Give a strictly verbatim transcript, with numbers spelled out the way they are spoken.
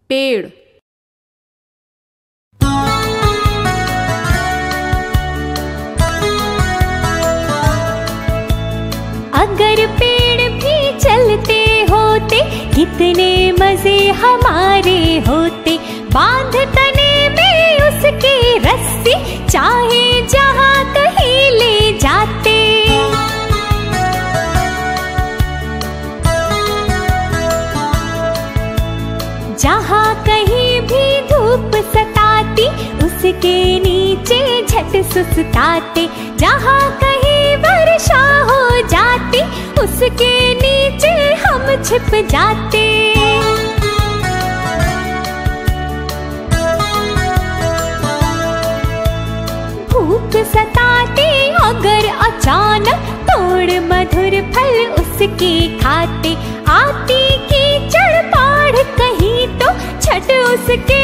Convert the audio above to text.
पेड़। अगर पेड़ भी चलते होते कितने मजे हमारे होते। बांध तने में उसके रस्सी चाहे जहाँ कहीं ले जाते। जहाँ कहीं भी धूप सताती उसके नीचे झट सुस्ताते। जहाँ कहीं वर्षा हो जाती उसके नीचे हम छिप जाते। भूख सताते अगर अचानक तोड़ मधुर फल उसके खाते। आती कीचड़ बाढ़ कहीं तो छट उसके